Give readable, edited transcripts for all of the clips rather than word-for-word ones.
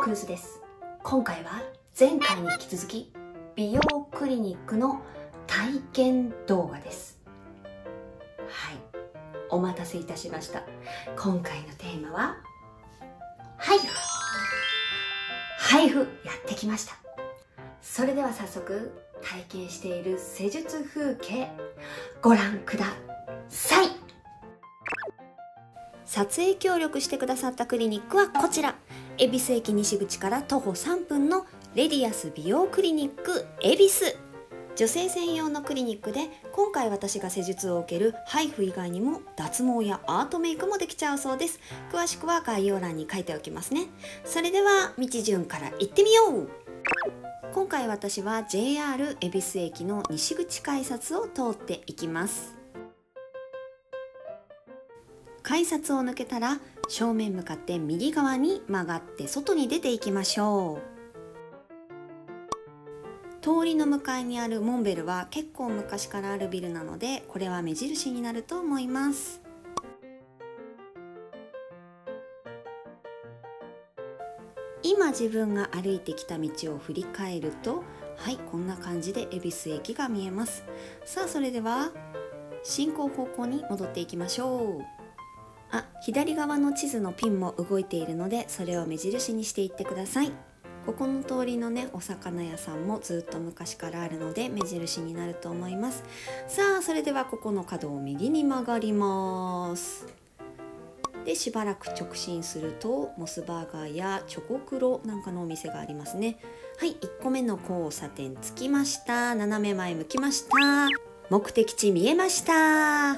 クルスです。今回は前回に引き続き美容クリニックの体験動画です。はい、お待たせいたしました。今回のテーマは配布やってきました。それでは早速体験している施術風景ご覧ください。撮影協力してくださったクリニックはこちら、恵比寿駅西口から徒歩3分のレディアス美容クリニック恵比寿。女性専用のクリニックで、今回私が施術を受ける配布以外にも脱毛やアートメイクもできちゃうそうです。詳しくは概要欄に書いておきますね。それでは道順から行ってみよう。今回私は JR 恵比寿駅の西口改札を通っていきます。改札を抜けたら正面向かって右側に曲がって外に出ていきましょう。通りの向かいにあるモンベルは結構昔からあるビルなので、これは目印になると思います。今自分が歩いてきた道を振り返ると、はい、こんな感じで恵比寿駅が見えます。さあ、それでは進行方向に戻っていきましょう。左側の地図のピンも動いているので、それを目印にしていってください。ここの通りのね、お魚屋さんもずっと昔からあるので目印になると思います。さあ、それではここの角を右に曲がります。で、しばらく直進するとモスバーガーやチョコクロなんかのお店がありますね。はい、1個目の交差点着きました。斜め前向きました。目的地見えました。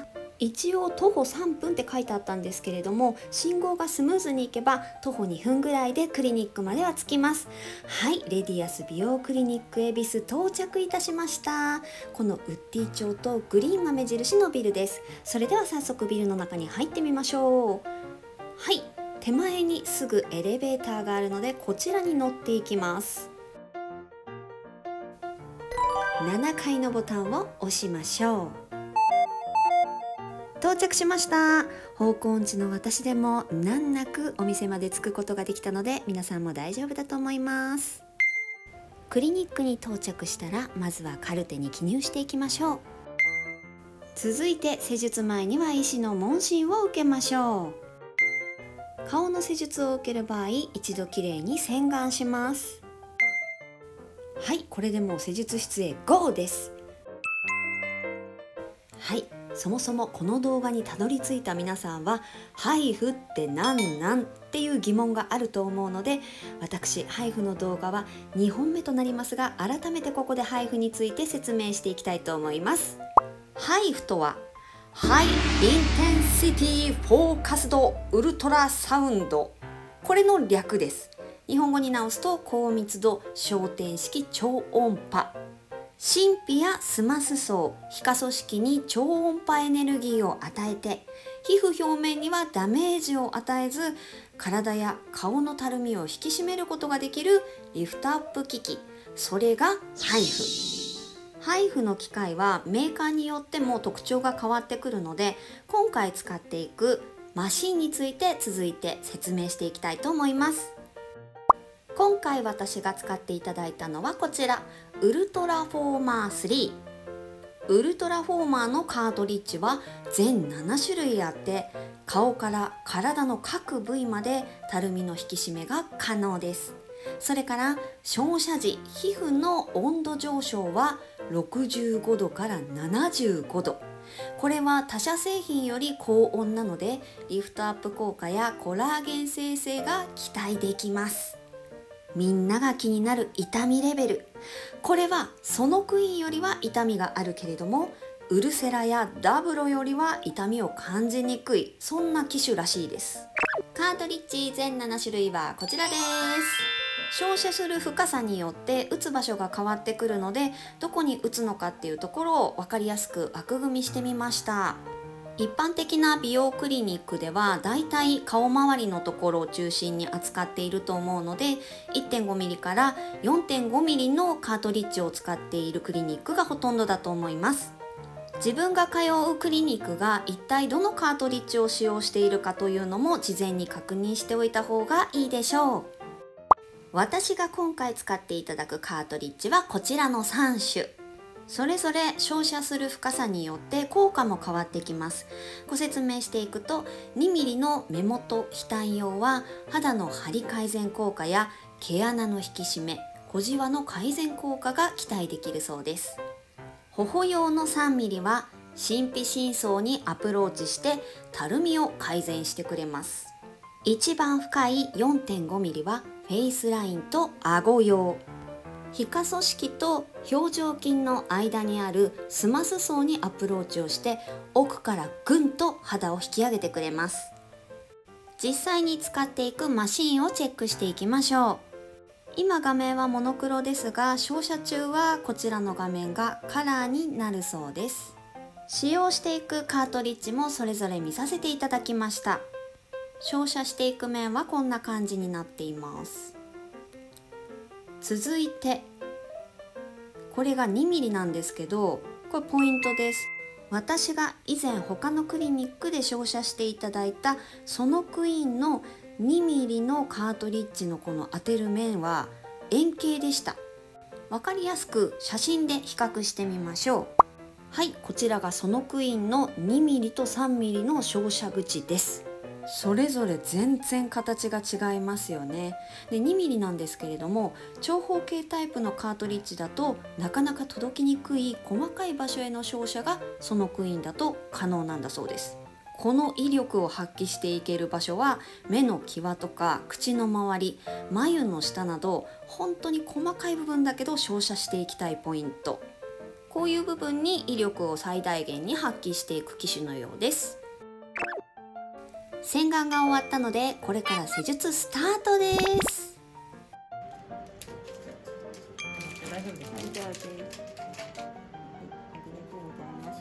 一応徒歩3分って書いてあったんですけれども、信号がスムーズに行けば徒歩2分ぐらいでクリニックまでは着きます。はい、レディアス美容クリニック恵比寿到着いたしました。このウッディ町とグリーンが目印のビルです。それでは早速ビルの中に入ってみましょう。はい、手前にすぐエレベーターがあるので、こちらに乗っていきます。7階のボタンを押しましょう。到着しました。方向音痴の私でも難なくお店まで着くことができたので、皆さんも大丈夫だと思います。クリニックに到着したら、まずはカルテに記入していきましょう。続いて施術前には医師の問診を受けましょう。顔の施術を受ける場合、一度きれいに洗顔します。はい、これでもう施術室へ GO です。はい、そもそもこの動画にたどり着いた皆さんは、配布ってなんっていう疑問があると思うので、私配布の動画は2本目となりますが、改めてここで配布について説明していきたいと思います。配布とは、ハイインテンシティフォーカスドウルトラサウンド、これの略です。日本語に直すと、高密度焦点式超音波。真皮やスマス層、皮下組織に超音波エネルギーを与えて、皮膚表面にはダメージを与えず、体や顔のたるみを引き締めることができるリフトアップ機器、それが配布。配布の機械はメーカーによっても特徴が変わってくるので、今回使っていくマシンについて続いて説明していきたいと思います。今回私が使っていただいたのはこちら、ウルトラフォーマー3。ウルトラフォーマーのカートリッジは全7種類あって、顔から体の各部位までたるみの引き締めが可能です。それから照射時、皮膚の温度上昇は65度から75度。これは他社製品より高温なので、リフトアップ効果やコラーゲン生成が期待できます。みんなが気になる痛みレベル。これはソノクインよりは痛みがあるけれども、ウルセラやダブロよりは痛みを感じにくい、そんな機種らしいです。カートリッジ全7種類はこちらです。照射する深さによって打つ場所が変わってくるので、どこに打つのかっていうところを分かりやすく枠組みしてみました。一般的な美容クリニックではだいたい顔周りのところを中心に扱っていると思うので、 1.5mm から 4.5mm のカートリッジを使っているクリニックがほとんどだと思います。自分が通うクリニックが一体どのカートリッジを使用しているかというのも事前に確認しておいた方がいいでしょう。 私が今回使っていただくカートリッジはこちらの3種。それぞれ照射する深さによって効果も変わってきます。ご説明していくと、2mm の目元額用は肌の張り改善効果や毛穴の引き締め、小じわの改善効果が期待できるそうです。頬用の 3mm は真皮深層にアプローチしてたるみを改善してくれます。一番深い 4.5mm はフェイスラインと顎用。皮下組織と表情筋の間にあるスマス層にアプローチをして奥からぐんと肌を引き上げてくれます。実際に使っていくマシンをチェックしていきましょう。今画面はモノクロですが、照射中はこちらの画面がカラーになるそうです。使用していくカートリッジもそれぞれ見させていただきました。照射していく面はこんな感じになっています。続いてこれが 2mm なんですけど、これポイントです。私が以前他のクリニックで照射していただいたソノクイーンの 2mm のカートリッジのこの当てる面は円形でした。わかりやすく写真で比較してみましょう。はい、こちらがソノクイーンの 2mm と 3mm の照射口です。それぞれ全然形が違いますよね。で 2mm なんですけれども、長方形タイプのカートリッジだとなかなか届きにくい細かい場所への照射がソノクイーンだと可能なんだそうです。この威力を発揮していける場所は目の際とか口の周り、眉の下など本当に細かい部分だけど照射していきたいポイント、こういう部分に威力を最大限に発揮していく機種のようです。洗顔が終わったのでこれから施術スタートです。 大丈夫ですか？ 大丈夫です。はい、ありがとうございます。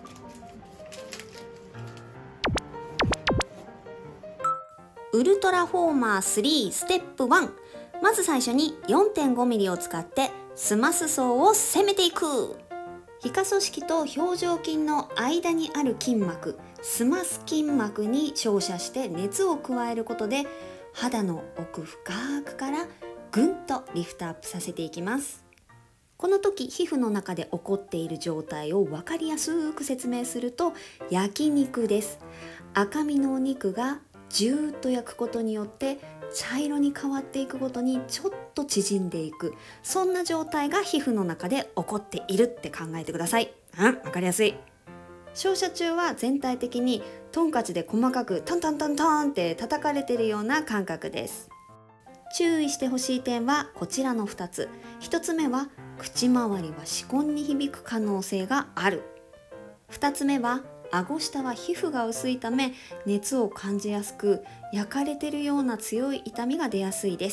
ウルトラフォーマー3ステップ1。まず最初に 4.5mm を使ってスマス層を攻めていく。皮下組織と表情筋の間にある筋膜、スマス筋膜に照射して熱を加えることで肌の奥深くからぐんとリフトアップさせていきます。この時皮膚の中で起こっている状態を分かりやすく説明すると、焼肉です。赤身のお肉がじゅーっと焼くことによって茶色に変わっていくごとにちょっと縮んでいく、そんな状態が皮膚の中で起こっているって考えてください。わかりやすい。照射中は全体的にトンカチで細かくトントントントンって叩かれているような感覚です。注意してほしい点はこちらの2つ。1つ目は口周りは歯根に響く可能性がある。2つ目は顎下は皮膚が薄いため熱を感じやすく、焼かれているような強い痛みが出やすいです。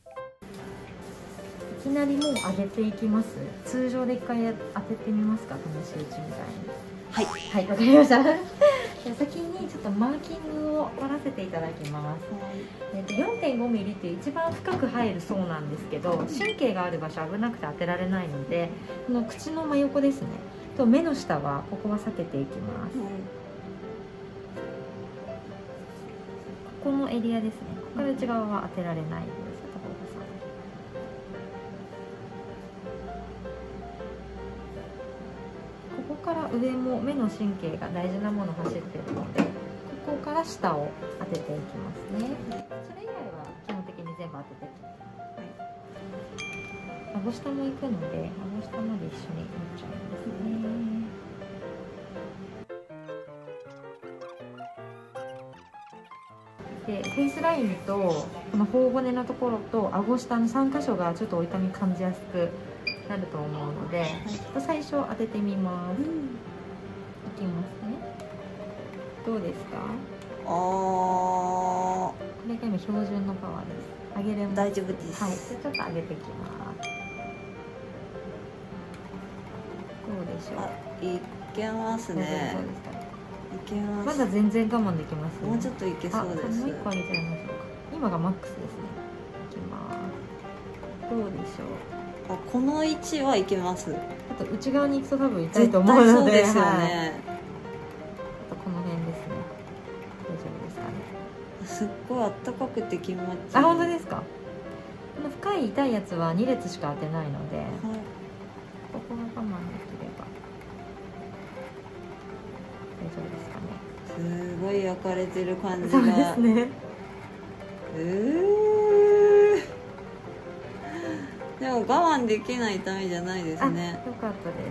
いきなりもう上げていきます。通常で一回当ててみますか、試し打ちみたいに。 はいはい、わかりましたじゃあ先にちょっとマーキングを取らせていただきます。4.5mm って一番深く入るそうなんですけど、神経がある場所危なくて当てられないので、この口の真横ですねと目の下はここは避けていきます。ここのエリアですね。ここから内側は当てられないです。ここから上も目の神経が大事なもの走ってるので、ここから下を当てていきますね。それ以外は基本的に全部当てていきます。顎下も行くので、顎下まで一緒に持っちゃいますね。でフェイスラインとこの頬骨のところと顎下の3箇所がちょっとお痛み感じやすくなると思うので、最初当ててみます。いきますね。どうですか？これが今標準のパワーです。上げれます。 大丈夫です。 はい。でちょっと上げていきます。どうでしょう？ いけますね。 そうですか。 いけます。 まだ全然我慢できますね。 もうちょっといけそうです。 もう一個上げちゃいましょうか。今がマックスですね。いきます。どうでしょう？ この位置はいけます。 あと内側に行くと多分痛いと思うので、 そうですよね。 あとこの辺ですね。大丈夫ですかね。 すっごい暖かくて気持ちいい。 本当ですか？この深いい痛いやつは2列しか当てないので、 はい、 ここが我慢できれば大丈夫ですかね。 すごい焼かれてる感じそうでが。 すね。 でも我慢できない痛みじゃないですね。 よかったです。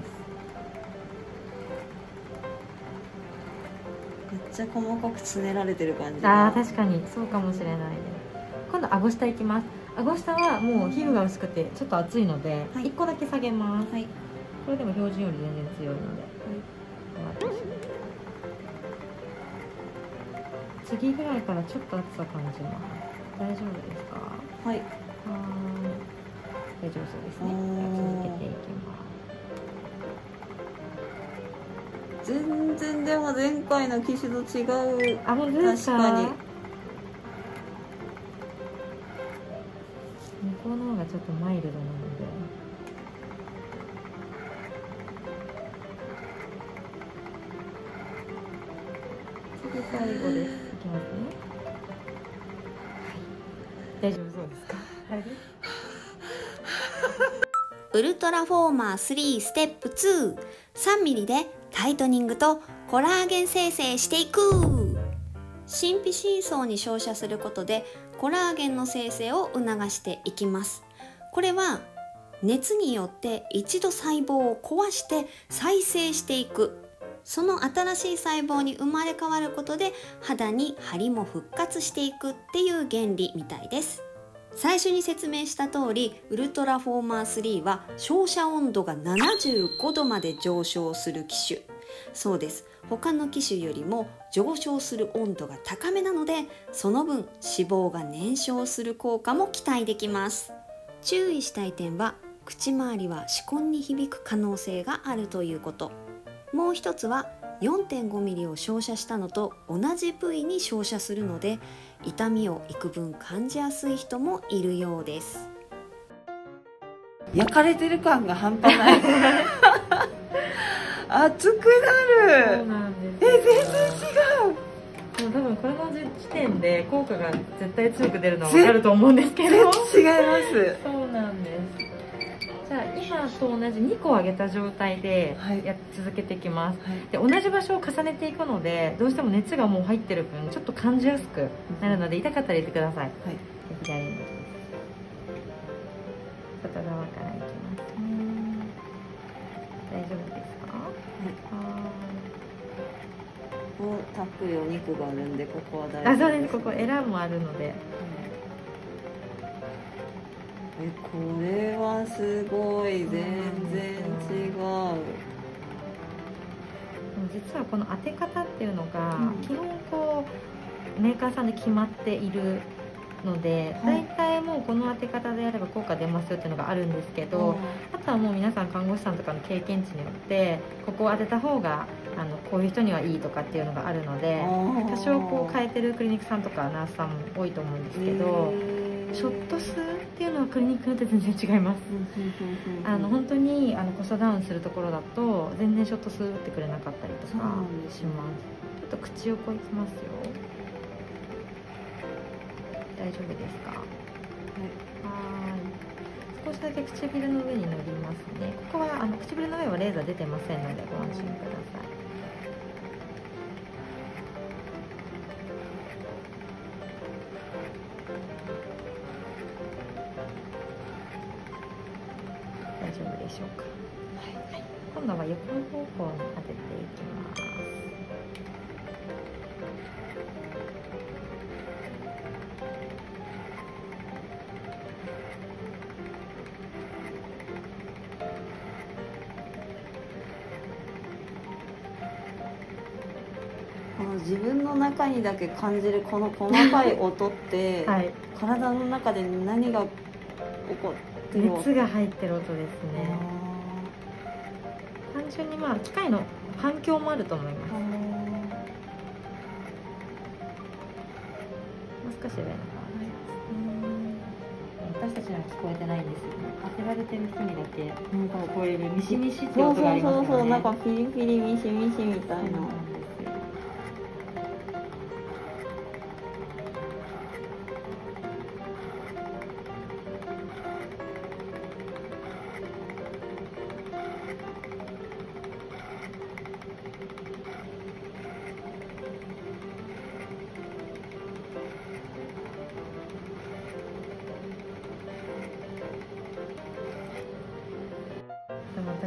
めっちゃ細かくつねられてる感じああ、 が。 確かにそうかもしれないです。今度顎下いきます。顎下はもう皮膚が薄くてちょっと熱いので、 はい、 1個だけ下げます。 はい、 これでも標準より全然強いので、次ぐらいからちょっと熱さ感じます。大丈夫ですか？ はい、 大丈夫そうですね。続けていきます。 全然でも前回の機種と違う。 あ、本当ですか？ 確かに向こうの方がちょっとマイルドなので。次最後です。いきますね。はい。大丈夫そうですか？はい。 ウルトラフォーマー3ステップ2、3ミリでタイトニングとコラーゲン生成していく。真皮深層に照射することでコラーゲンの生成を促していきます。これは熱によって一度細胞を壊して再生していく。その新しい細胞に生まれ変わることで肌に張りも復活していくっていう原理みたいです。最初に説明した通り、ウルトラフォーマー3は照射温度が75度まで上昇する機種。そうです。他の機種よりも上昇する温度が高めなので、その分脂肪が燃焼する効果も期待できます。注意したい点は、口周りは歯根に響く可能性があるということ。もう一つは 4.5 ミリを照射したのと同じ部位に照射するので、痛みを幾分感じやすい人もいるようです。焼かれてる感が半端ない熱くなる。 そうなんです。 全然違う。 でも多分これの時点で効果が絶対強く出るのは分かると思うんですけど。 違います。 そうなんです。じゃあ今と同じ2個上げた状態で続けていきます、はい、で同じ場所を重ねていくので、どうしても熱がもう入ってる分ちょっと感じやすくなるので、痛かったら入れてください、はい、左に外側からいきますね。大丈夫ですか？ はい。たっぷりお肉があるんで、ここは大丈夫です。 あ、そうです。ここエラもあるので、 これはすごい。全然違う。 実はこの当て方っていうのが、基本こうメーカーさんで決まっているので、大体もうこの当て方でやれば効果出ますよっていうのがあるんですけど、あとはもう皆さん看護師さんとかの経験値によってここを当てた方がこういう人にはいいとかっていうのがあるので、多少こう変えてるクリニックさんとかナースさんも多いと思うんですけど、ショット数っていうのはクリニックによって全然違います。本当にコストダウンするところだと全然ショット数打ってくれなかったりとかします。ちょっと口横いきますよ。大丈夫ですか？はい。少しだけ唇の上に塗りますね。ここは唇の上はレーザー出てませんのでご安心ください。大丈夫でしょうか？はい。今度は横の方向に当てていきます。 この自分の中にだけ感じるこの細かい音って、はい、体の中で何が起こってる？ 熱が入ってる音ですね。単純に機械の反響もあると思います。もう少し上の方、私たちには聞こえてないんですよね。当てられてる人にだけなんかこういうミシミシって音がありますよね。 そうなんかピリピリミシミシみたいな。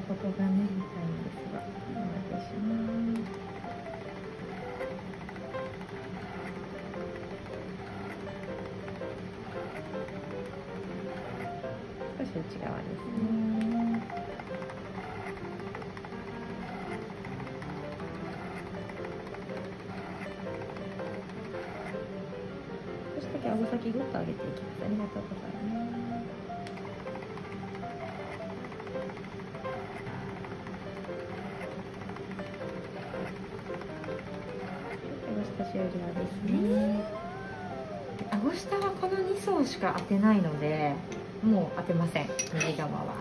ことがね、見たいんですが、お願いします。少し内側ですね。少しだけ顎先グッと上げていきます。ありがとうございます。顎下終了ですね。顎下はこの2層しか当てないので、もう当てません、右側は。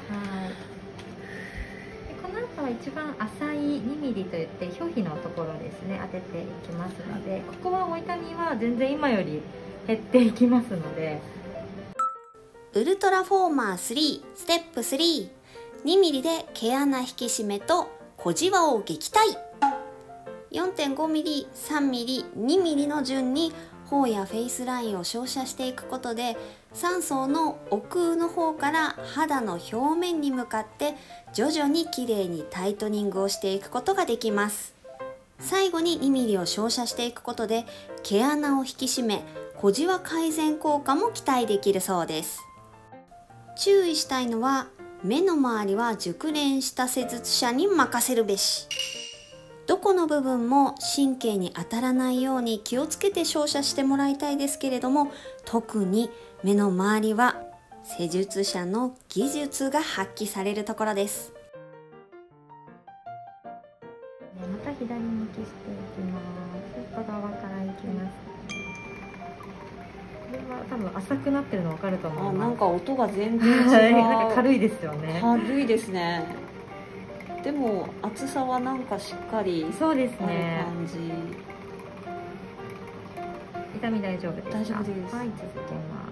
この後は一番浅い2ミリといって表皮のところですね、当てていきますので、ここはお痛みは全然今より減っていきますので。 ウルトラフォーマー3ステップ3、2ミリで毛穴引き締めと小じわを撃退。4.5 ミリ、3ミリ、2ミリの順に頬やフェイスラインを照射していくことで、3層の奥の方から肌の表面に向かって徐々にきれいにタイトニングをしていくことができます。最後に2ミリを照射していくことで毛穴を引き締め、小じわ改善効果も期待できるそうです。注意したいのは、目の周りは熟練した施術者に任せるべし。どこの部分も神経に当たらないように気をつけて照射してもらいたいですけれども、特に目の周りは施術者の技術が発揮されるところです。 また左向きしていきます。外側からいきます。これは多分浅くなってるの分かると思います。 なんか音が全然違う。 なんか軽いですよね。 軽いですね。でも厚さはなんかしっかりそうですね。 感じ。 痛み大丈夫ですか？ 大丈夫です。 はい、続けます。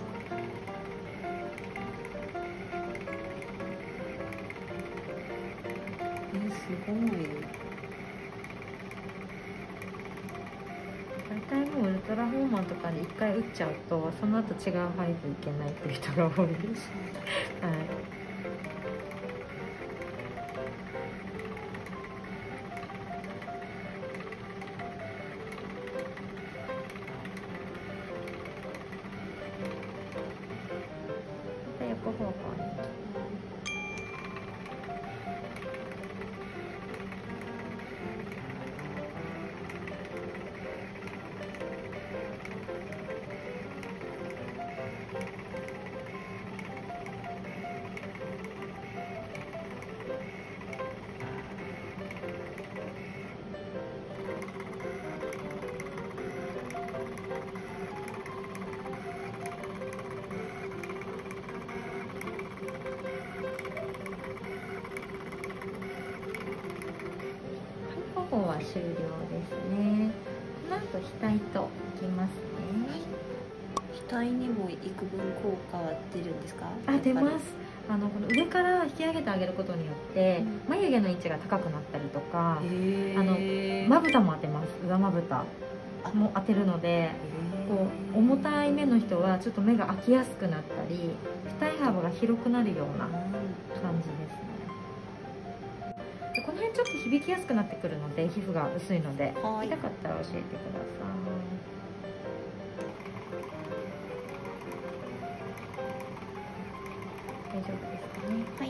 すごい。 大体もうウルトラフォーマーとかで1回打っちゃうと、その後違う歯医いけないっていう人が多いです。はい。横方向に。方は終了ですね。この後額といきますね。 額にも幾分効果は出るんですか？ 出ます。この上から引き上げてあげることによって、眉毛の位置が高くなったりとか、まぶたも当てます。上まぶたも当てるので、こう重たい目の人はちょっと目が開きやすくなったり、二重幅が広くなるような感じですね。この辺ちょっと響きやすくなってくるので、皮膚が薄いので、痛かったら教えてください。大丈夫ですかね。はい。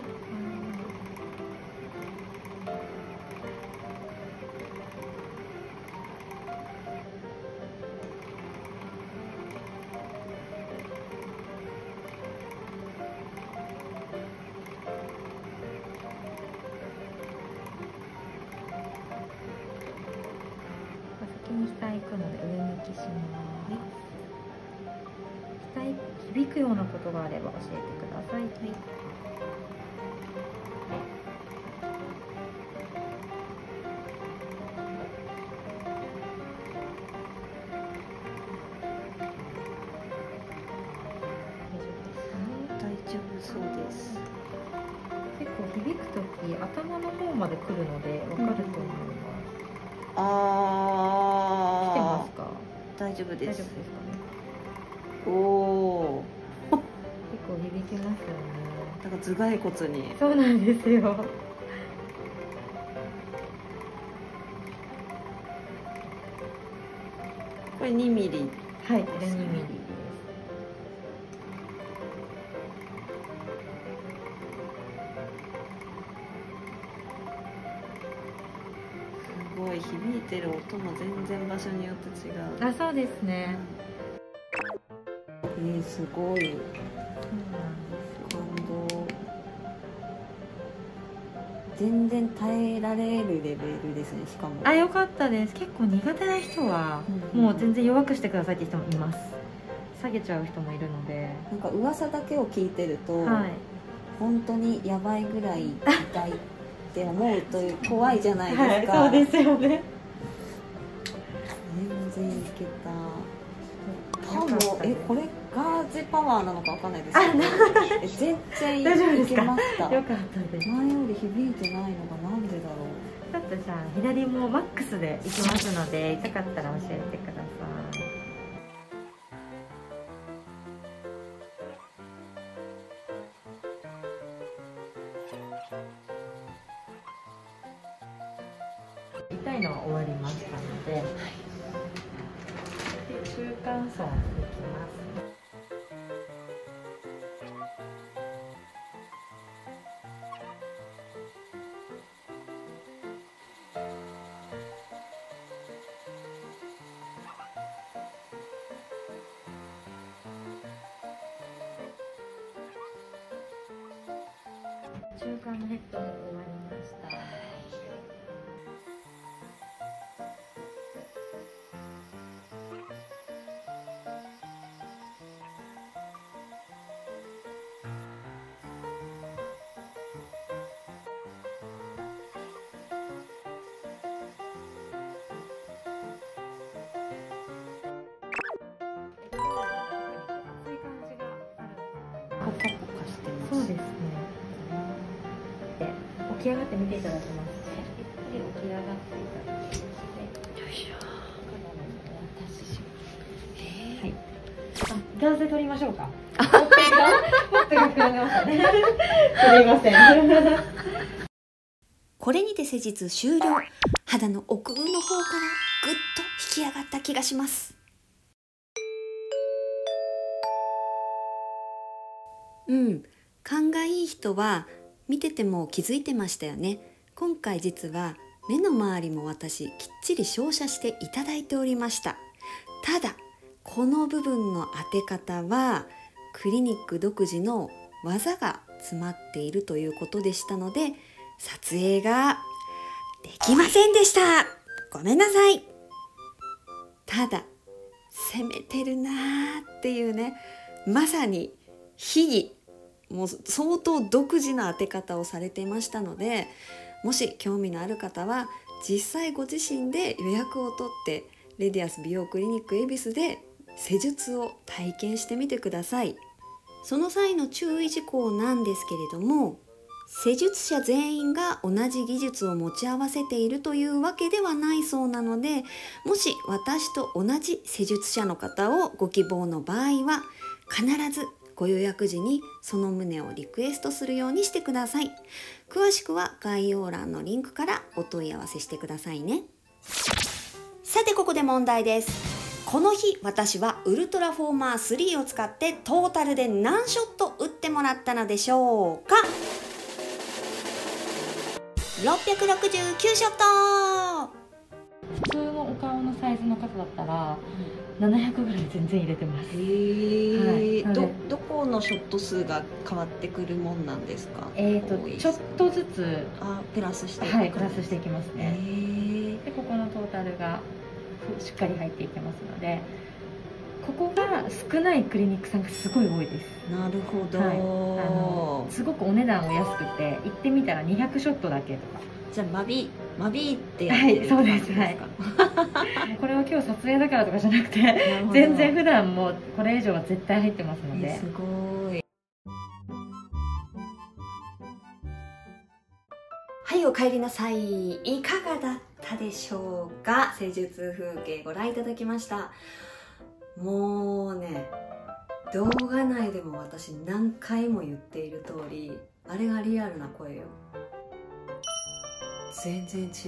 先に額行くので上向きします。額響くようなことがあれば教えてください。はい。 大丈夫そうです。 結構響くとき頭の方まで来るので分かると思います。来てますか？ 大丈夫です。 大丈夫ですかね。 おお。 結構響きますよね。 大だから頭蓋骨に。 そうなんですよ。 これ2ミリ。 はい、これ2ミリです。 すごい響いてる音も全然場所によって違う。 あ、そうですね。 すごい。 そうなんですよ。 感動。全然耐えられるレベルですね。しかも。 あ、よかったです。結構苦手な人は、もう全然弱くしてくださいって人もいます。下げちゃう人もいるので。 なんか噂だけを聞いてると、 はい、 本当にやばいぐらい痛いって思うと怖いじゃないですか。 はい、そうですよね。 全然いけた。もこれガーゼパワーなのかわかんないですけど、全然いけました。 よかったです。 前より響いてないのがなんでだろう。 ちょっとじゃあ左もマックスでいきますので、痛かったら教えてください。痛いのは終わりましたので、中間層にいきます。中間のヘッドも終わりました。 ポカポカしてます。 そうですね。起き上がって見ていただきます。ゆっくり起き上がっていただきます。よいしょ。はい。ガーゼ取りましょうか。もっと膨らんでましたね。すみません。 これにて施術終了。肌の奥の方からぐっと引き上がった気がします。勘がいい人は見てても気づいてましたよね。今回実は目の周りも私きっちり照射していただいておりました。ただこの部分の当て方はクリニック独自の技が詰まっているということでしたので、撮影ができませんでした。ごめんなさい。ただ攻めてるなーっていうね、まさに秘技、もう相当独自な当て方をされていましたので、もし興味のある方は実際ご自身で予約を取ってレディアス美容クリニック恵比寿で施術を体験してみてください。その際の注意事項なんですけれども、施術者全員が同じ技術を持ち合わせているというわけではないそうなので、もし私と同じ施術者の方をご希望の場合は必ずご予約時にその旨をリクエストするようにしてください。詳しくは概要欄のリンクからお問い合わせしてくださいね。さてここで問題です。この日私はウルトラフォーマー3を使ってトータルで何ショット打ってもらったのでしょうか。669ショット。 普通のお顔のサイズの方だったら700ぐらい全然入れてます。 どこのショット数が変わってくるもんなんですか。 ちょっとずつプラスしていく。 プラスしていきますね。でここのトータルがしっかり入っていきますので、ここが少ないクリニックさんがすごい多いです。 なるほど、 すごくお値段お安くて、行ってみたら200ショットだけとか。 じゃあマビってやってるそうです。これは今日撮影だからとかじゃなくて、全然普段もこれ以上は絶対入ってますので。 すごい。はい、お帰りなさい。いかがだったでしょうか。施術風景ご覧いただきました。もうね、 動画内でも私何回も言っている通り、あれがリアルな声よ。全然違う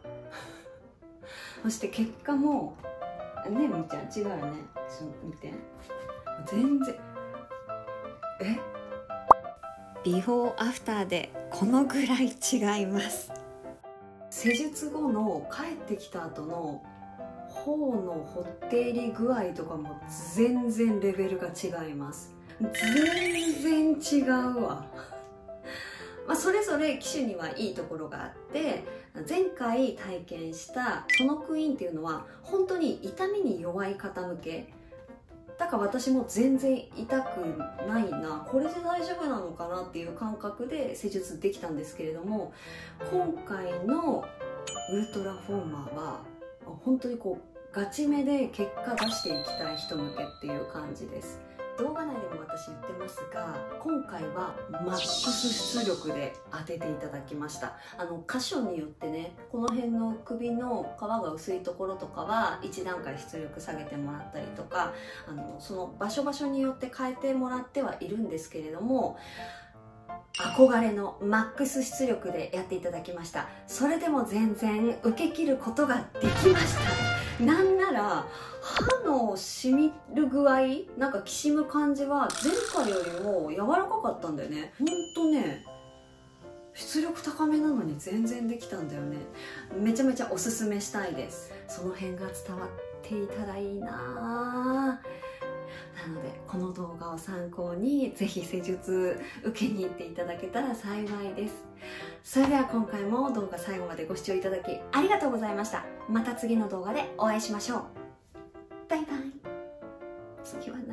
そして結果もね、みーちゃん違うよね。ちょっと見て、全然ビフォーアフターでこのぐらい違います。施術後の帰ってきた後の頬のほってり具合とかも全然レベルが違います。全然違うわそれぞれ機種にはいいところがあって、前回体験したソノクイーンっていうのは本当に痛みに弱い方向けだから、私も全然痛くないな、これで大丈夫なのかなっていう感覚で施術できたんですけれども、今回のウルトラフォーマーは本当にこうガチめで結果出していきたい人向けっていう感じです。動画内でも私言ってますが、今回はマックス出力で当てていただきました。箇所によってね、この辺の首の皮が薄いところとかは1段階出力下げてもらったりとか、その場所場所によって変えてもらってはいるんですけれども、憧れのマックス出力でやっていただきました。それでも全然受け切ることができました。なんなら歯の染みる具合、なんかきしむ感じは前回よりも柔らかかったんだよね。ほんとね、出力高めなのに全然できたんだよね。めちゃめちゃおすすめしたいです。その辺が伝わっていたらいいななので、この動画を参考にぜひ施術受けに行っていただけたら幸いです。それでは今回も動画最後までご視聴いただきありがとうございました。また次の動画でお会いしましょう。バイバイ。次は何？